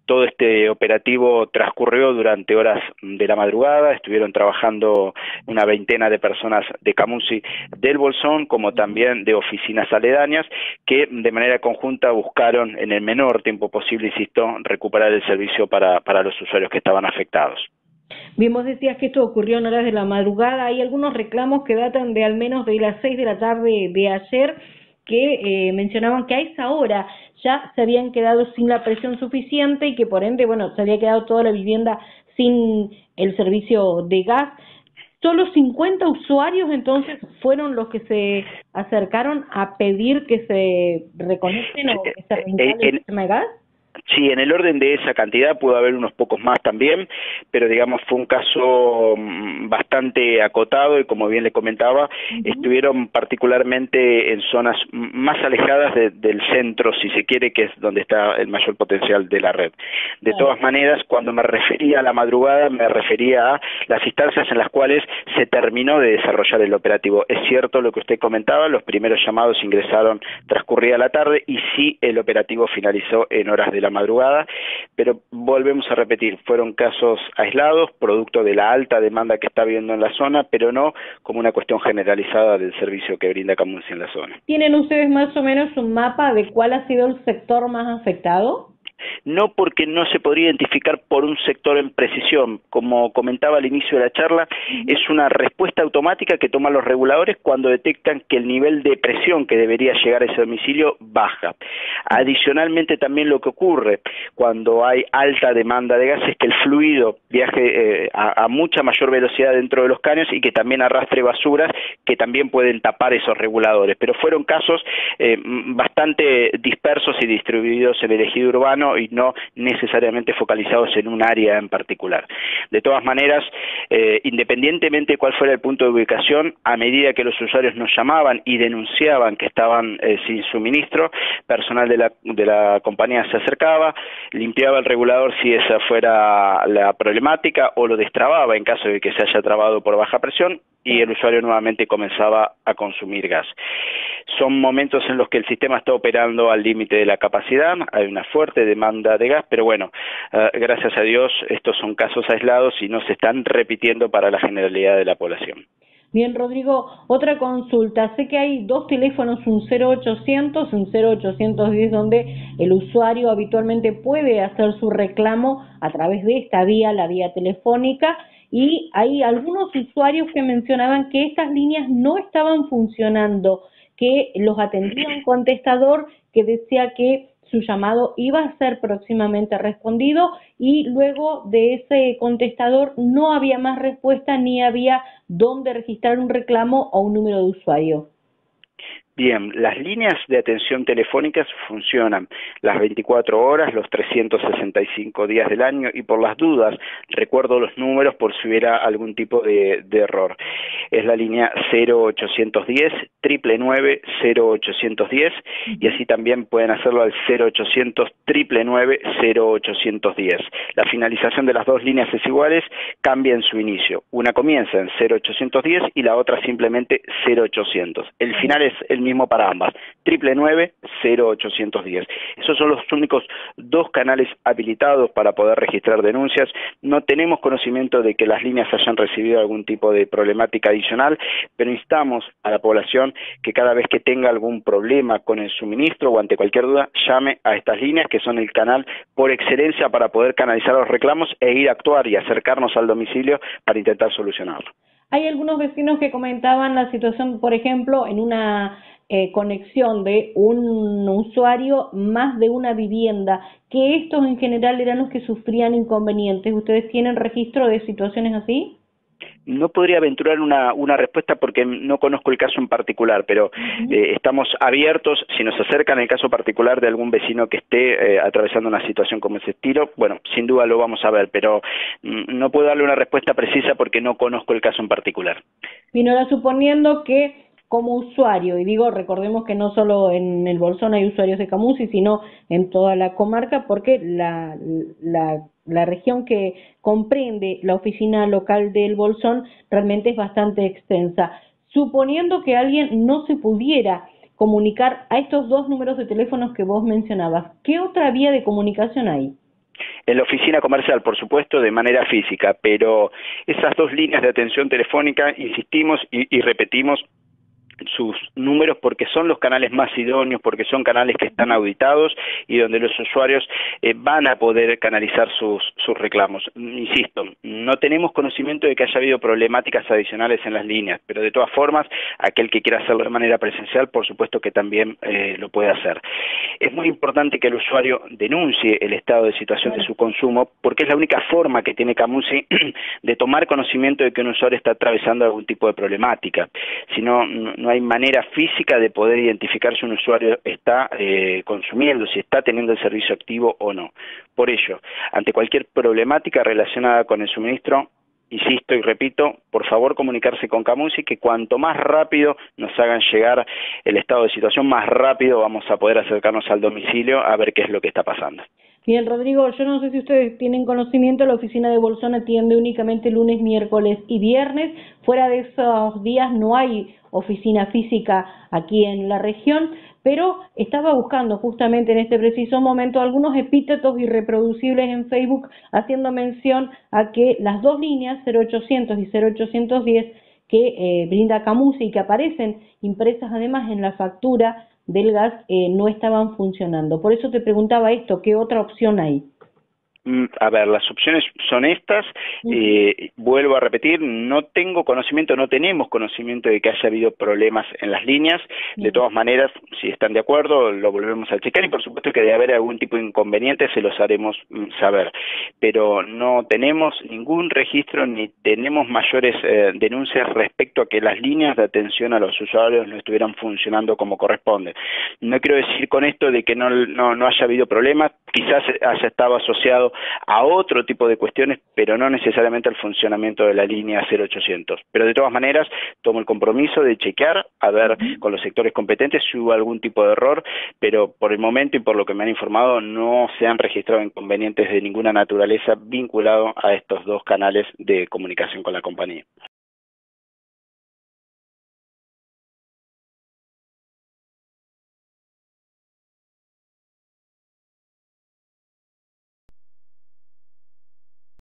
Todo este operativo transcurrió durante horas de la madrugada, estuvieron trabajando una veintena de personas de Camusi del Bolsón, como también de oficinas aledañas, que de manera conjunta buscaron en el menor tiempo posible, insisto, recuperar el servicio para los usuarios que estaban afectados. Bien, vos decías que esto ocurrió en horas de la madrugada. Hay algunos reclamos que datan de al menos de las 6 de la tarde de ayer que mencionaban que a esa hora ya se habían quedado sin la presión suficiente y que por ende, bueno, se había quedado toda la vivienda sin el servicio de gas. Solo 50 usuarios entonces fueron los que se acercaron a pedir que se reconecten o que se reinstale el sistema de gas. Sí, en el orden de esa cantidad pudo haber unos pocos más también, pero digamos fue un caso bastante acotado y como bien le comentaba, estuvieron particularmente en zonas más alejadas del centro, si se quiere, que es donde está el mayor potencial de la red. De todas maneras, cuando me refería a la madrugada, me refería a las instancias en las cuales se terminó de desarrollar el operativo. Es cierto lo que usted comentaba, los primeros llamados ingresaron transcurrida la tarde y sí el operativo finalizó en horas de la madrugada, pero volvemos a repetir, fueron casos aislados, producto de la alta demanda que está habiendo en la zona, pero no como una cuestión generalizada del servicio que brinda Camusi en la zona. ¿Tienen ustedes más o menos un mapa de cuál ha sido el sector más afectado? No, porque no se podría identificar por un sector en precisión. Como comentaba al inicio de la charla, es una respuesta automática que toman los reguladores cuando detectan que el nivel de presión que debería llegar a ese domicilio baja. Adicionalmente, también lo que ocurre cuando hay alta demanda de gas es que el fluido viaje a mucha mayor velocidad dentro de los caños y que también arrastre basuras que también pueden tapar esos reguladores. Pero fueron casos bastante dispersos y distribuidos en el ejido urbano y no necesariamente focalizados en un área en particular. De todas maneras, independientemente de cuál fuera el punto de ubicación, a medida que los usuarios nos llamaban y denunciaban que estaban sin suministro, personal de la compañía se acercaba, limpiaba el regulador si esa fuera la problemática o lo destrababa en caso de que se haya trabado por baja presión y el usuario nuevamente comenzaba a consumir gas. Son momentos en los que el sistema está operando al límite de la capacidad, hay una fuerte demanda de gas, pero bueno, gracias a Dios estos son casos aislados y no se están repitiendo para la generalidad de la población. Bien, Rodrigo, otra consulta. Sé que hay dos teléfonos, un 0800, un 0810, donde el usuario habitualmente puede hacer su reclamo a través de esta vía, la vía telefónica, y hay algunos usuarios que mencionaban que estas líneas no estaban funcionando, que los atendía un contestador que decía que su llamado iba a ser próximamente respondido y luego de ese contestador no había más respuesta ni había dónde registrar un reclamo o un número de usuario. Bien, las líneas de atención telefónicas funcionan las 24 horas, los 365 días del año y por las dudas recuerdo los números por si hubiera algún tipo de error. Es la línea 0810 999 0810 y así también pueden hacerlo al 0800 999 0810. La finalización de las dos líneas es iguales, cambia en su inicio. Una comienza en 0810 y la otra simplemente 0800. El final es el mismo para ambas, 999 0810. Esos son los únicos dos canales habilitados para poder registrar denuncias. No tenemos conocimiento de que las líneas hayan recibido algún tipo de problemática adicional, pero instamos a la población que cada vez que tenga algún problema con el suministro o ante cualquier duda, llame a estas líneas que son el canal por excelencia para poder canalizar los reclamos e ir a actuar y acercarnos al domicilio para intentar solucionarlo. Hay algunos vecinos que comentaban la situación, por ejemplo, en una conexión de un usuario más de una vivienda, que estos en general eran los que sufrían inconvenientes. ¿Ustedes tienen registro de situaciones así? No podría aventurar una respuesta porque no conozco el caso en particular, pero estamos abiertos, si nos acercan el caso particular de algún vecino que esté atravesando una situación como ese estilo, bueno, sin duda lo vamos a ver, pero no puedo darle una respuesta precisa porque no conozco el caso en particular. Bien, ahora suponiendo que como usuario, y digo, recordemos que no solo en el Bolsón hay usuarios de Camusi, sino en toda la comarca, porque la región que comprende la oficina local del Bolsón realmente es bastante extensa. Suponiendo que alguien no se pudiera comunicar a estos dos números de teléfonos que vos mencionabas, ¿qué otra vía de comunicación hay? En la oficina comercial, por supuesto, de manera física, pero esas dos líneas de atención telefónica, insistimos y repetimos sus números porque son los canales más idóneos, porque son canales que están auditados y donde los usuarios van a poder canalizar sus reclamos. Insisto, no tenemos conocimiento de que haya habido problemáticas adicionales en las líneas, pero de todas formas, aquel que quiera hacerlo de manera presencial, por supuesto que también lo puede hacer. Es muy importante que el usuario denuncie el estado de situación de su consumo, porque es la única forma que tiene Camusi de tomar conocimiento de que un usuario está atravesando algún tipo de problemática. Si no hay manera física de poder identificar si un usuario está consumiendo, si está teniendo el servicio activo o no. Por ello, ante cualquier problemática relacionada con el suministro, insisto y repito, por favor comunicarse con Camusi, que cuanto más rápido nos hagan llegar el estado de situación, más rápido vamos a poder acercarnos al domicilio a ver qué es lo que está pasando. Bien, Rodrigo, yo no sé si ustedes tienen conocimiento, la oficina de Bolsón atiende únicamente lunes, miércoles y viernes. Fuera de esos días no hay oficina física aquí en la región, pero estaba buscando justamente en este preciso momento algunos epítetos irreproducibles en Facebook haciendo mención a que las dos líneas 0800 y 0810 que brinda Camusi y que aparecen impresas además en la factura del gas no estaban funcionando. Por eso te preguntaba esto, ¿qué otra opción hay? A ver, las opciones son estas, vuelvo a repetir, no tenemos conocimiento de que haya habido problemas en las líneas. De todas maneras, si están de acuerdo, lo volvemos a checar y por supuesto que de haber algún tipo de inconveniente se los haremos saber, pero no tenemos ningún registro ni tenemos mayores denuncias respecto a que las líneas de atención a los usuarios no estuvieran funcionando como corresponde. No quiero decir con esto de que no haya habido problemas, quizás haya estado asociado a otro tipo de cuestiones, pero no necesariamente al funcionamiento de la línea 0800. Pero de todas maneras, tomo el compromiso de chequear, a ver con los sectores competentes si hubo algún tipo de error, pero por el momento y por lo que me han informado, no se han registrado inconvenientes de ninguna naturaleza vinculado a estos dos canales de comunicación con la compañía.